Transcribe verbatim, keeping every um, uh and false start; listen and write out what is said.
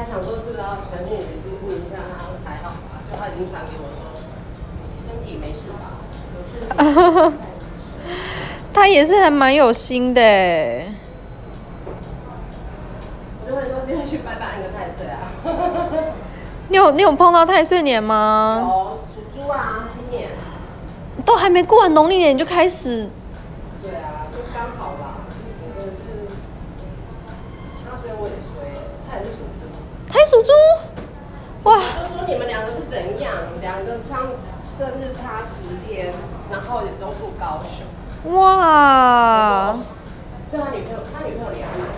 才想说是不是要传讯息问一下他还好吧？就他已经传给我说身体没事吧，有事情。 他也是还蛮有心的哎。 我就会说今天去拜拜那个太岁啊。 你有你有碰到太岁年吗？ 有属猪啊，今年。 都还没过完农历年你就开始。 对啊，就刚好啦，就是整个就是，他所以我也衰，他也是属猪。 他也属猪。哇！ 就说你们两个是怎样？两个相生日差十天，然后也都住高雄。 哇！ 对他女朋友，他女朋友离他蛮